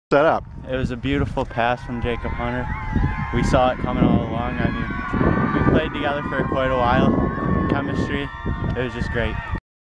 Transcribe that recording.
set up? It was a beautiful pass from Jacob Hunter. We saw it coming all along. I mean, we played together for quite a while. Chemistry, it was just great.